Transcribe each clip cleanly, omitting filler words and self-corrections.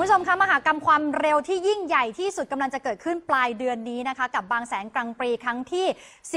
ผู้ชมคะมหกรรมความเร็วที่ยิ่งใหญ่ที่สุดกำลังจะเกิดขึ้นปลายเดือนนี้นะคะกับบางแสนกรังปรีครั้งที่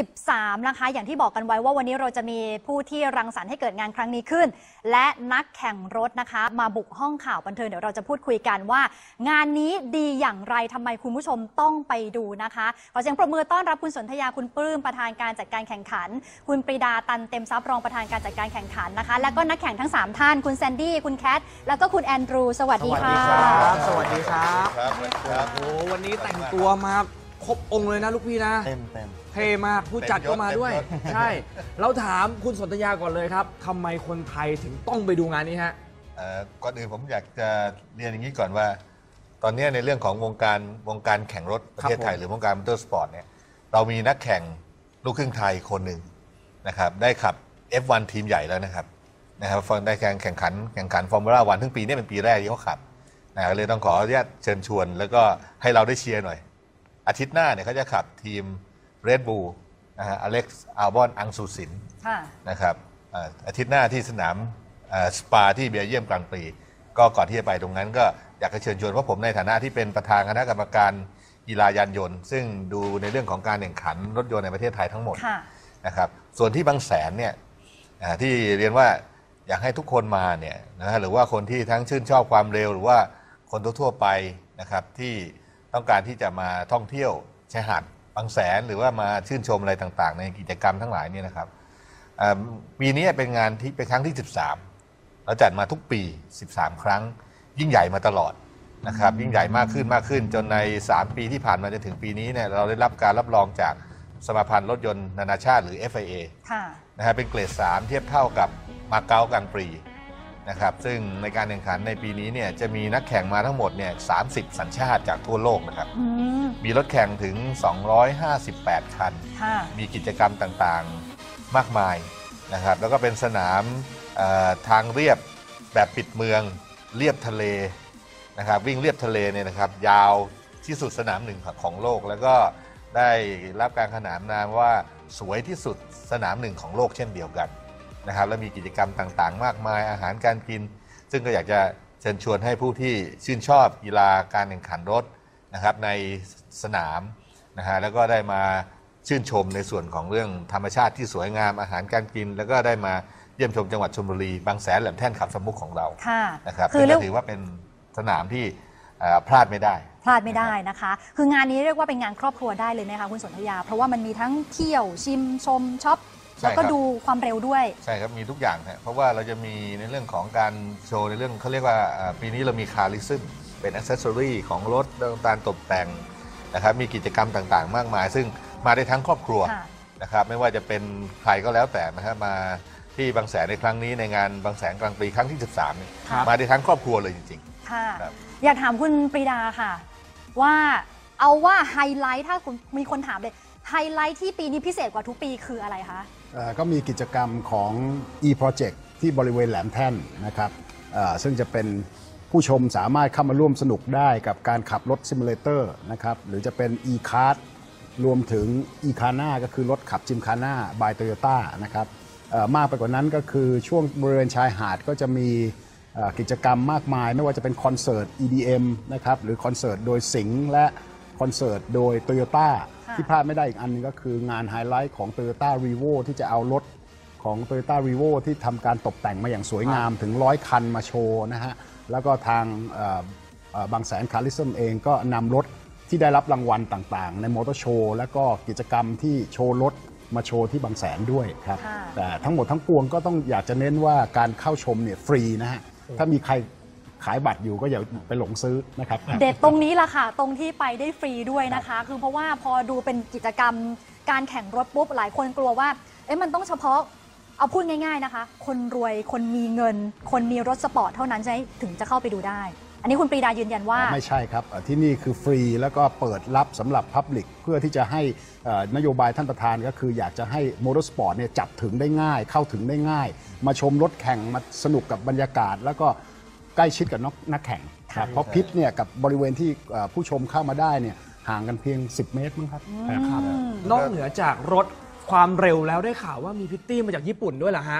13นะคะอย่างที่บอกกันไว้ว่าวันนี้เราจะมีผู้ที่รังสรรค์ให้เกิดงานครั้งนี้ขึ้นและนักแข่งรถนะคะมาบุกห้องข่าวบันเทิงเดี๋ยวเราจะพูดคุยกันว่างานนี้ดีอย่างไรทำไมคุณผู้ชมต้องไปดูนะคะขอเสียงปรบมือต้อนรับคุณสนธยาคุณปลื้มประธานการจัดการแข่งขันคุณปรีดาตันเต็มทรัพย์รองประธานการจัดการแข่งขันนะคะและก็นักแข่งทั้ง3ท่านคุณแซนดี้คุณแคทแล้วก็คุณแอนดรูสวัสดีค่ะสวัสดีครับโอ้วันนี้แต่งตัวมาครบองค์เลยนะลูกพี่นะเต็มเท่มากผู้จัดก็มาด้วยใช่เราถามคุณสนธยาก่อนเลยครับทำไมคนไทยถึงต้องไปดูงานนี้ฮะก่อนอื่นผมอยากจะเรียนอย่างนี้ก่อนว่าตอนนี้ในเรื่องของวงการแข่งรถประเทศไทยหรือวงการมอเตอร์สปอร์ตเนี่ยเรามีนักแข่งลูกครึ่งไทยคนหนึ่งนะครับได้ขับ F1 ทีมใหญ่แล้วนะครับได้แข่งขันฟอร์มูล่าวันทั้งปีนี้เป็นปีแรกที่เขาขับเลยต้องขออนุญาตเชิญชวนแล้วก็ให้เราได้เชียร์หน่อยอาทิตย์หน้าเนี่ยเขาจะขับทีม Red Bull อเล็กซ์อัลบอนอังซูสินนะครับอาทิตย์หน้าที่สนามสปาที่เบลเยียมกลางปีก็ก่อนที่จะไปตรงนั้นก็อยากจะเชิญชวนเพราะผมในฐานะที่เป็นประธานคณะกรรมการกีฬายานยนต์ซึ่งดูในเรื่องของการแข่งขันรถยนต์ในประเทศไทยทั้งหมดนะครับส่วนที่บางแสนเนี่ยที่เรียนว่าอยากให้ทุกคนมาเนี่ยหรือว่าคนที่ทั้งชื่นชอบความเร็วหรือว่าคนทั่วไปนะครับที่ต้องการที่จะมาท่องเที่ยวชายหาดบางแสนหรือว่ามาชื่นชมอะไรต่างๆในกิจกรรมทั้งหลายเนี่ยนะครับปีนี้เป็นงานที่เป็นครั้งที่13เราจัดมาทุกปี13ครั้งยิ่งใหญ่มาตลอดนะครับยิ่งใหญ่มากขึ้นจนใน3ปีที่ผ่านมาจนถึงปีนี้เนี่ยเราได้รับการรับรองจากสมาพันธ์รถยนต์นานาชาติหรือ FIA นะครับเป็นเกรด3เทียบเท่ากับมาเก๊ากลางปรีนะครับซึ่งในการแข่งขันในปีนี้เนี่ยจะมีนักแข่งมาทั้งหมดเนี่ย30 สัญชาติจากทั่วโลกนะครับมีรถแข่งถึง258คันมีกิจกรรมต่างๆมากมายนะครับแล้วก็เป็นสนามทางเรียบแบบปิดเมืองเรียบทะเลนะครับวิ่งเรียบทะเลเนี่ยนะครับยาวที่สุดสนามหนึ่งของโลกแล้วก็ได้รับการขนานนามว่าสวยที่สุดสนามหนึ่งของโลกเช่นเดียวกันนะครับและมีกิจกรรมต่างๆมากมายอาหารการกินซึ่งก็อยากจะเชิญชวนให้ผู้ที่ชื่นชอบกีฬาการแข่งขันรถนะครับในสนามนะฮะแล้วก็ได้มาชื่นชมในส่วนของเรื่องธรรมชาติที่สวยงามอาหารการกินแล้วก็ได้มาเยี่ยมชมจังหวัดชลบุรีบางแสนแหลมแท่นขับสมุขของเรานะครับคือถือว่าเป็นสนามที่พลาดไม่ได้นะคะคืองานนี้เรียกว่าเป็นงานครอบครัวได้เลยไหมคะคุณสนธยาเพราะว่ามันมีทั้งเที่ยวชิมชมช็อปแล้วก็ดูความเร็วด้วยใช่ครับมีทุกอย่างนะเพราะว่าเราจะมีในเรื่องของการโชว์ในเรื่องเขาเรียกว่าปีนี้เรามีคาร์ลิซึมเป็นอ็อกเซสซอรี่ของรถต่างๆตกแต่งนะครับมีกิจกรรมต่างๆมากมายซึ่งมาได้ทั้งครอบครัวนะครับไม่ว่าจะเป็นใครก็แล้วแต่นะครับมาที่บางแสนในครั้งนี้ในงานบางแสนกลางปีครั้งที่13นี่มาได้ทั้งครอบครัวเลยจริงๆค่ะอยากถามคุณปรีดาค่ะว่าเอาว่าไฮไลท์ถ้าคุณมีคนถามเลยไฮไลท์ที่ปีนี้พิเศษกว่าทุกปีคืออะไรคะก็มีกิจกรรมของ e-project ที่บริเวณแหลมแท่นนะครับซึ่งจะเป็นผู้ชมสามารถเข้ามาร่วมสนุกได้กับการขับรถซิมูเลเตอร์นะครับหรือจะเป็น e-kart รวมถึง e-Kana ก็คือรถขับจิมคาน่า by Toyota นะครับมากไปกว่านั้นก็คือช่วงบริเวณชายหาดก็จะมีกิจกรรมมากมายไม่ว่าจะเป็นคอนเสิร์ต EDM นะครับหรือคอนเสิร์ตโดยสิงห์และคอนเสิร์ตโดย Toyota ที่พลาดไม่ได้อีกอันนึงก็คืองานไฮไลท์ของ Toyota Revo ที่จะเอารถของ Toyota Revo ที่ทำการตกแต่งมาอย่างสวยงามถึง100 คันมาโชว์นะฮะแล้วก็ทางบางแสนคาร์ลิซึมเองก็นำรถที่ได้รับรางวัลต่างๆในมอเตอร์โชว์และก็กิจกรรมที่โชว์รถมาโชว์ที่บางแสนด้วยครับแต่ทั้งหมดทั้งปวงก็ต้องอยากจะเน้นว่าการเข้าชมเนี่ยฟรีนะฮะถ้ามีใครขายบัตรอยู่ก็อย่าไปหลงซื้อนะครับเด็ดตรงนี้ล่ะค่ะตรงที่ไปได้ฟรีด้วยนะคะคือเพราะว่าพอดูเป็นกิจกรรมการแข่งรถปุ๊บหลายคนกลัวว่ามันต้องเฉพาะเอาพูดง่ายๆนะคะคนรวยคนมีเงินคนมีรถสปอร์ตเท่านั้นถึงจะเข้าไปดูได้อันนี้คุณปรีดายืนยันว่าไม่ใช่ครับที่นี่คือฟรีแล้วก็เปิดรับสำหรับพับลิกเพื่อที่จะให้นโยบายท่านประธานก็คืออยากจะให้มอเตอร์สปอร์ตเนี่ยจับถึงได้ง่ายเข้าถึงได้ง่ายมาชมรถแข่งมาสนุกกับบรรยากาศแล้วก็ใกล้ชิดกับนักแข่งเพราะพิทเนี่ยกับบริเวณที่ผู้ชมเข้ามาได้เนี่ยห่างกันเพียง10 เมตรมั้งครับนอกเหนือจากรถความเร็วแล้วได้ข่าวว่ามีพิตตี้มาจากญี่ปุ่นด้วยเหรอฮะ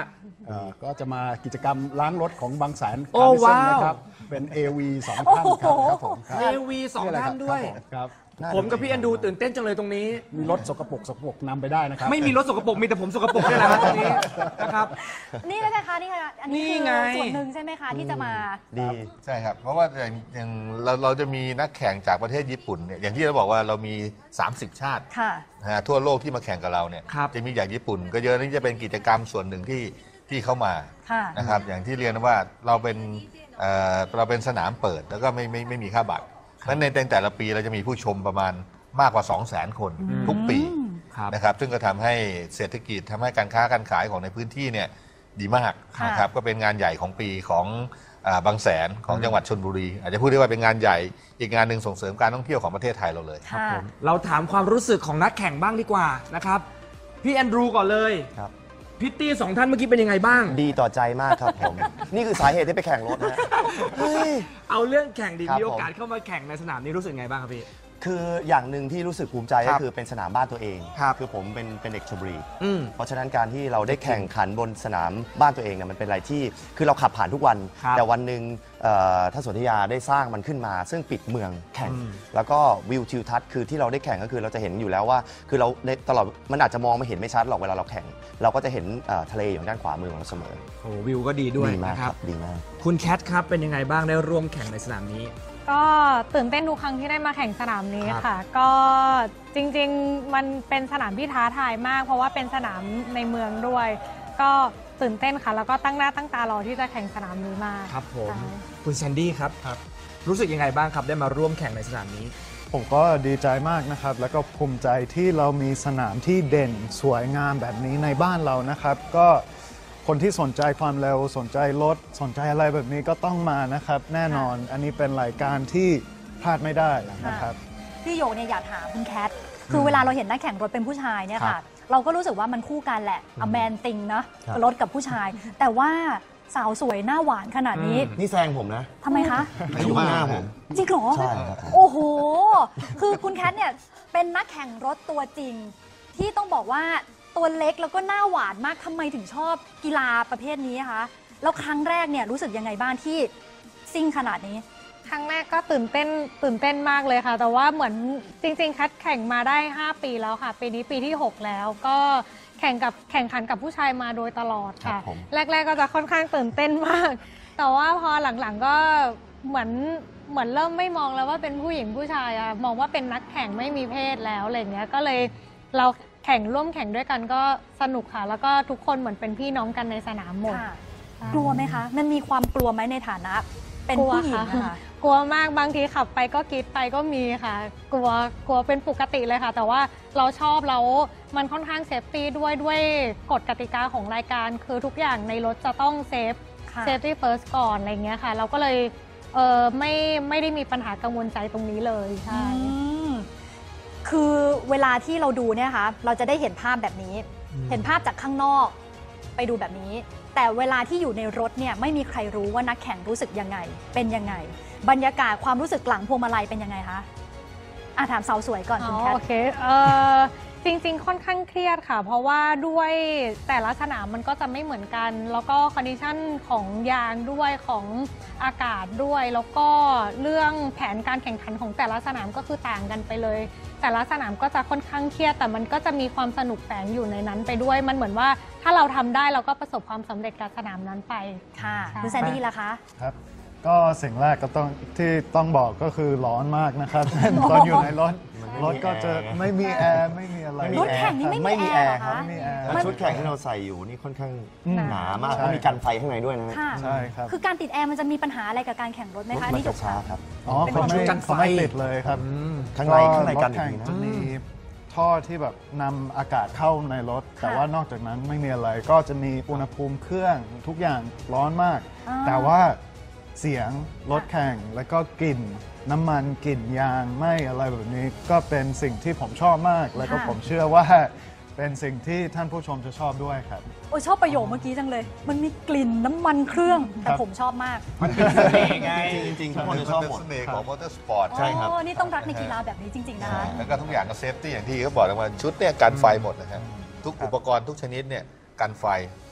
ก็จะมากิจกรรมล้างรถของบางแสนโอ้คาร์ดิสันว้าวนะครับเป็น AV 2 ท่านครับผมครับ AV 2 ท่านด้วยครับผมกับพี่แอนดูตื่นเต้นจังเลยตรงนี้มีรถสกปรกนำไปได้นะครับไม่มีรถสกปรกมีแต่ผมสกปรกนี่แหละครับตอนนี้นะครับนี่เลยนะคะนี่ค่ะอันนี้นี่คือไงส่วนหนึ่งใช่ไหมคะที่จะมาดีใช่ครับ เพราะว่าอย่างเราจะมีนักแข่งจากประเทศญี่ปุ่นเนี่ยอย่างที่เราบอกว่าเรามี 30 ชาติค่ะนะฮะทั่วโลกที่มาแข่งกับเราเนี่ยครับจะมีอย่างญี่ปุ่น ก็เยอะนี่จะเป็นกิจกรรมส่วนหนึ่งที่เข้ามาค่ะนะครับอย่างที่เรียนว่าเราเป็นสนามเปิดแล้วก็ไม่มีค่าบัตรเพราะฉะนั้นในแต่ละปีเราจะมีผู้ชมประมาณมากกว่า 200,000 คนทุกปีครับนะครับซึ่งก็ทำให้เศรษฐกิจทำให้การค้าการขายของในพื้นที่เนี่ยดีมากค่ะนะครับก็เป็นงานใหญ่ของปีของบางแสนของจังหวัดชลบุรี อาจจะพูดได้ว่าเป็นงานใหญ่อีกงานหนึ่งส่งเสริมการท่องเที่ยวของประเทศไทยเราเลยค่ะเราถามความรู้สึกของนักแข่งบ้างดีกว่านะครับพี่แอนดรูก่อนเลยครับพิตตี้2 ท่านเมื่อกี้เป็นยังไงบ้างดีต่อใจมากครับผม นี่คือสาเหตุที่ไปแข่งรถนะเฮ้ยเอาเรื่องแข่งดีครับมีโอกาสเข้ามาแข่งในสนามนี้รู้สึกไงบ้างครับพี่คืออย่างหนึ่งที่รู้สึกภูมิใจครัก็บคือเป็นสนามบ้านตัวเองครับคือผมเป็นเด็กชลบุรีอืมเพราะฉะนั้นการที่เราได้แข่งขันบนสนามบ้านตัวเองเนี่ยมันเป็นอะไรที่คือเราขับผ่านทุกวันครับแต่วันหนึ่งท่านสนธยาได้สร้างมันขึ้นมา ซึ่งปิดเมืองแข่ง แล้วก็วิวทิวทัศน์คือที่เราได้แข่งก็คือเราจะเห็นอยู่แล้วว่า คือเราในตลอดมันอาจจะมองไม่เห็นไม่ชัดหรอกเวลาเราแข่ง เราก็จะเห็นทะเลอยู่ด้านขวามือของเราเสมอโอ้วิวก็ดีด้วยดีมากนะคครัรับ บดีมากคุณแคทครับเป็นยังไงบ้างได้ร่วมแข่งในสนามนี้ก็ตื่นเต้นทุกครั้งที่ได้มาแข่งสนามนี้ครับค่ะ ก็จริงๆมันเป็นสนามที่ท้าทายมาก เพราะว่าเป็นสนามในเมืองด้วย ก็ตื่นเต้นค่ะ แล้วก็ตั้งหน้าตั้งตารอที่จะแข่งสนามนี้มากครับผมใช่คุณแซนดี้ครับครับรู้สึกยังไงบ้างครับได้มาร่วมแข่งในสนามนี้ผมก็ดีใจมากนะครับ แล้วก็ภูมิใจที่เรามีสนามที่เด่นสวยงามแบบนี้ในบ้านเรานะครับ ก็คนที่สนใจความเร็วสนใจรถสนใจอะไรแบบนี้ก็ต้องมานะครับ แน่นอนอันนี้เป็นรายการที่พลาดไม่ได้นะครับพี่โยกเนี่ยอยากถามคุณแคท คือเวลาเราเห็นนักแข่งรถเป็นผู้ชายเนี่ยครัค่ะบเราก็รู้สึกว่ามันคู่กันแหละอแมนติงนะรถกับผู้ชาย แต่ว่าสาวสวยหน้าหวานขนาดนี้นี่แซงผมนะทำไมคะอยู่ข้างหน้าผมจริงเหรอใช่ครับโอ้โห คือคุณแคทเนี่ยเป็นนักแข่งรถตัวจริง ที่ต้องบอกว่าตัวเล็กแล้วก็หน้าหวานมากทำไมถึงชอบกีฬาประเภทนี้คะแล้วครั้งแรกเนี่ยรู้สึกยังไงบ้างที่ซิ่งขนาดนี้ครั้งแรกก็ตื่นเต้นมากเลยค่ะ แต่ว่าเหมือนจริงๆคัดแข่งมาได้ 5 ปีแล้วค่ะ ปีนี้ปีที่ 6 แล้ว ก็แข่งขันกับผู้ชายมาโดยตลอดครัค่ะบผมแรกๆก็จะค่อนข้างตื่นเต้นมาก แต่ว่าพอหลังๆก็เหมือนเริ่มไม่มองแล้วว่าเป็นผู้หญิงผู้ชายอะมองว่าเป็นนักแข่งไม่มีเพศแล้วอะไรเงี้ย ก็เลยเราร่วมแข่งด้วยกันก็สนุกค่ะ แล้วก็ทุกคนเหมือนเป็นพี่น้องกันในสนามหมดค่ะ กลัวไหมคะ มันมีความกลัวไหมในฐานะ เป็นผู้หญิงนะคะกลัวมากบางทีขับไปก็กรีดไปก็มีค่ะ กลัวเป็นปกติเลยค่ะ แต่ว่าเราชอบแล้วมันค่อนข้างเซฟตี้ด้วยกฎกติกาของรายการ คือทุกอย่างในรถจะต้องเซฟค่ะตี้เฟิร์สก่อนอะไรเงี้ยค่ะ เราก็เลยไม่ได้มีปัญหากังวลใจตรงนี้เลยใช่อืมคือเวลาที่เราดูเนี่ยค่ะเราจะได้เห็นภาพแบบนี้ เห็นภาพจากข้างนอกไปดูแบบนี้ แต่เวลาที่อยู่ในรถเนี่ยไม่มีใครรู้ว่านักแข่งรู้สึกยังไง เป็นยังไง บรรยากาศความรู้สึกหลังพวงมาลัยเป็นยังไงคะถามสาวสวยก่อนคุณแคทโอเคจริงๆค่อนข้างเครียดค่ะ เพราะว่าด้วยแต่ละสนามมันก็จะไม่เหมือนกัน แล้วก็คอนดิชันของยางด้วยของอากาศด้วย แล้วก็เรื่องแผนการแข่งขันของแต่ละสนามก็คือต่างกันไปเลย แต่ละสนามก็จะค่อนข้างเครียด แต่มันก็จะมีความสนุกแฝงอยู่ในนั้นไปด้วย มันเหมือนว่าถ้าเราทำได้เราก็ประสบความสำเร็จกับสนามนั้นไปค่ะใช่คุณแซนดี้ล่ะคะครับ ก็สิ่งแรกก็ต้องบอกก็คือร้อนมากนะครับ ตอนอยู่ในรถก็จะไม่มีแอร์ไม่มีอะไรรถแข่งนี่ไม่มีแอร์เหรอคะไม่มีแอร์แล้วชุดแข่งที่เราใส่อยู่นี่ค่อนข้าง หนามากใช่แล้วมีกันไฟข้างในด้วยนะค่ะใช่ครับคือการติดแอร์มันจะมีปัญหาอะไรกับการแข่งรถไหมรถคะมันนี่จจะบช้าค่ะครับอ๋อเป็นเขาชุดไม่กันไฟเขาไม่ติดเลยครับข้างในก็กันรถแข่งอีกทีนะจะมีท่อที่แบบนำอากาศเข้าในรถ แต่ว่านอกจากนั้นไม่มีอะไรก็จะมีอุณหภูมิเครื่องทุกอย่างร้อนมากอ่าแต่ว่าเสียงรถแข่งแล้วก็กลิ่นน้ำมันกลิ่นยางไหม่อะไรแบบนี้ก็เป็นสิ่งที่ผมชอบมาก แล้วก็ผมเชื่อว่าเป็นสิ่งที่ท่านผู้ชมจะชอบด้วยครับโอ้ยชอบประโยคเมื่อกี้จังเลย มันมีกลิ่นน้ำมันเครื่อง แต่ครับผมชอบมากมันเป็นเสน่ห์ไงจริงๆทุกคนจะชอบหมดเสน่ห์ของมอเตอร์สปอร์ตใช่ครับอ๋อ นี่ต้องรักในกีฬาแบบนี้จริง ๆ นะคะแล้วก็ทุกอย่างก็เซฟตี้อย่างที่เขาบอกเลยว่าชุดเนี่ยกันไฟหมดนะครับทุกอุปกรณ์ทุกชนิดเนี่ยกันไฟ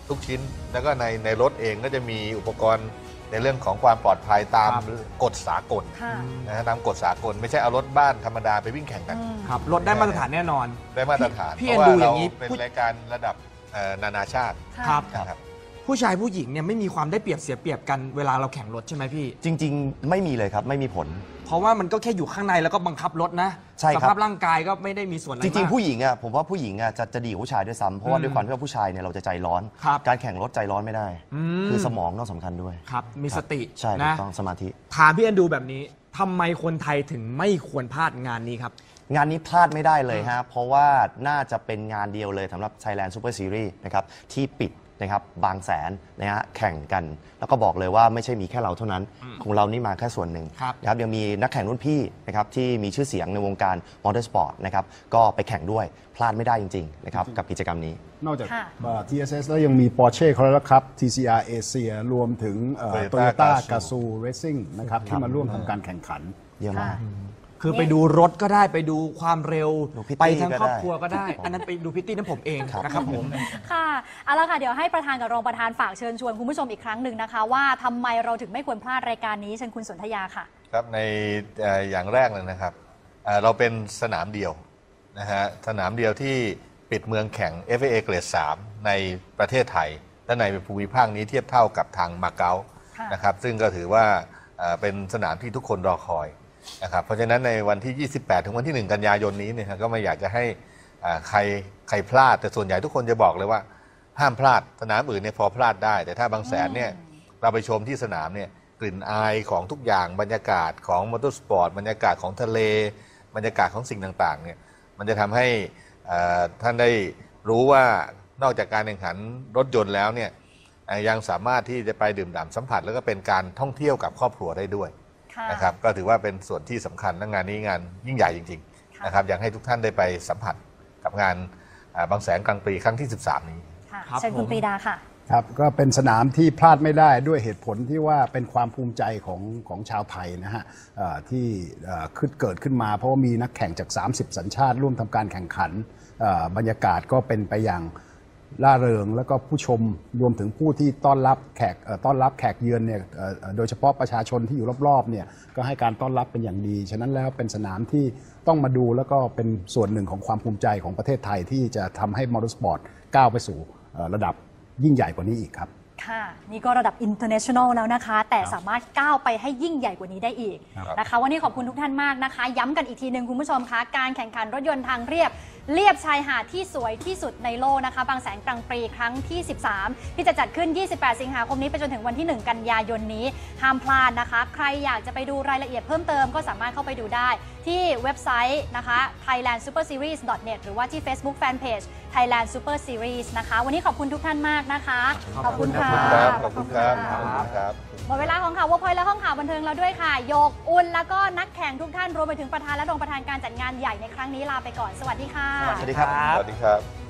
ทุกชิ้น แล้วก็ในรถเองก็จะมีอุปกรณ์ในเรื่องของความปลอดภัยตามครับกฎสากลค่ะนะฮะตามกฎสากลไม่ใช่เอารถบ้านธรรมดาไปวิ่งแข่งกันครับรถได้มาตรฐานแน่นอนได้มาตรฐานพี่เพราะว่าดูอเราย่างนี้เป็นรายการระดับนานาชาติครับนะครับผู้ชายผู้หญิงเนี่ยไม่มีความได้เปรียบเสียเปรียบกันเวลาเราแข่งรถใช่ไหมพี่จริง ๆ ไม่มีเลยครับไม่มีผลเพราะว่ามันก็แค่อยู่ข้างในแล้วก็บังคับรถนะใช่ครับสภาพร่างกายก็ไม่ได้มีส่วนอะไรจริงมากๆผู้หญิงอ่ะผมว่าผู้หญิงอ่ะจะดีกว่าผู้ชายด้วยซ้ำเพราะว่าด้วยความที่ว่าผู้ชายเนี่ยเราจะใจร้อนครับการแข่งรถใจร้อนไม่ได้อืมคือสมองต้องสำคัญด้วยครับมีสติใช่ถูนะกต้องสมาธิถามพี่แอนดูแบบนี้ทำไมคนไทยถึงไม่ควรพลาดงานนี้ครับงานนี้พลาดไม่ได้เลยฮะเพราะว่าน่าจะเป็นงานเดียวเลยสำหรับ Thailand Super Series นะครับที่ปิดนะครับบางแสนนะฮะแข่งกัน แล้วก็บอกเลยว่าไม่ใช่มีแค่เราเท่านั้น ของเรานี่มาแค่ส่วนหนึ่งครับนะครับยังมีนักแข่งรุ่นพี่นะครับที่มีชื่อเสียงในวงการมอเตอร์สปอร์ตนะครับก็ไปแข่งด้วยพลาดไม่ได้จริงๆนะครับกับกิจกรรมนี้นอกจากค่ะ TSS แล้วยังมี Porsche Carrera Cup TCR Asia รวมถึง Toyota Toyota Gazoo Gazoo Racing นะครับที่มาร่วมทำการแข่งขันเยอะมากคือไปดูรถก็ได้ไปดูความเร็วดูพิตตี้ไปทั้งก็ได้ครอบครัวก็ได้ อันนั้นไปดูพิตตี้นั้นผมเองนะครับผมค่ะเอาละค่ะเดี๋ยวให้ประธานกับรองประธานฝากเชิญชวนคุณผู้ชมอีกครั้งหนึ่งนะคะว่าทำไมเราถึงไม่ควรพลาดรายการนี้เชิญคุณสนธยาค่ะครับในอย่างแรกเลยนะครับเราเป็นสนามเดียวนะฮะสนามเดียวที่ปิดเมืองแข่ง FIA เกรด 3 ในประเทศไทย และในภูมิภาคนี้เทียบเท่ากับทางมาเก๊าค่ะนะครับซึ่งก็ถือว่าเป็นสนามที่ทุกคนรอคอยนะครับเพราะฉะนั้นในวันที่ 28 ถึงวันที่ 1 กันยายนนี้เนี่ยก็ไม่อยากจะให้ใครพลาดแต่ส่วนใหญ่ทุกคนจะบอกเลยว่าห้ามพลาดสนามอื่นเนี่ยพอพลาดได้ แต่ถ้าบางแสนเนี่ยเราไปชมที่สนามเนี่ยกลิ่นอายของทุกอย่างบรรยากาศของมอเตอร์สปอร์ตบรรยากาศของทะเลบรรยากาศของสิ่งต่างๆเนี่ยมันจะทำให้ท่านได้รู้ว่านอกจากการแข่งขันรถยนต์แล้วเนี่ยยังสามารถที่จะไปดื่มด่ำสัมผัสแล้วก็เป็นการท่องเที่ยวกับครอบครัวได้ด้วยค่ะนะครับก็ถือว่าเป็นส่วนที่สำคัญและงานนี้งานยิ่งใหญ่จริงๆนะครับอยากให้ทุกท่านได้ไปสัมผัสกับงานบางแสนกลางปีครั้งที่ 13 นี้ค่ะครับเชิญคุณผมปรีดาค่ะครับก็เป็นสนามที่พลาดไม่ได้ด้วยเหตุผลที่ว่าเป็นความภูมิใจของชาวไทยนะฮะที่เกิดขึ้นมาเพราะว่ามีนักแข่งจาก 30 สัญชาติร่วมทำการแข่งขันบรรยากาศก็เป็นไปอย่างร่าเริงแล้วก็ผู้ชมรวมถึงผู้ที่ต้อนรับแขกเยือนเนี่ยโดยเฉพาะประชาชนที่อยู่รอบๆเนี่ยก็ให้การต้อนรับเป็นอย่างดีฉะนั้นแล้วเป็นสนามที่ต้องมาดูแล้วก็เป็นส่วนหนึ่งของความภูมิใจของประเทศไทยที่จะทำให้มอเตอร์สปอร์ตก้าวไปสู่ระดับยิ่งใหญ่กว่านี้อีกครับค่ะนี่ก็ระดับ international แล้วนะคะ แต่สามารถก้าวไปให้ยิ่งใหญ่กว่านี้ได้อีกนะคะวันนี้ขอบคุณทุกท่านมากนะคะ ย้ำกันอีกทีหนึ่งคุณผู้ชมคะการแข่งขันรถยนต์ทางเรียบชายหาดที่สวยที่สุดในโลกนะคะบางแสนกลางปรีครั้งที่ 13 ที่จะจัดขึ้น 28 สิงหาคมนี้ไปจนถึงวันที่ 1 กันยายนนี้ห้ามพลาดนะคะ ใครอยากจะไปดูรายละเอียดเพิ่มเติมก็สามารถเข้าไปดูได้ที่เว็บไซต์นะคะ thailandsuperseries.net หรือว่าที่ Facebook Fanpage Thailand Super Series นะคะวันนี้ขอบคุณทุกท่านมากนะคะขอบคุณค่ะขอบคุณครับขอบคุณครับหมดเวลาของข่าววพอยและห้องข่าวบันเทิงแล้วด้วยค่ะโยกอุ่นแล้วก็นักแข่งทุกท่านรวมไปถึงประธานและรองประธานการจัดงานใหญ่ในครั้งนี้ลาไปก่อนสวัสดีค่ะสวัสดีครับสวัสดีครับ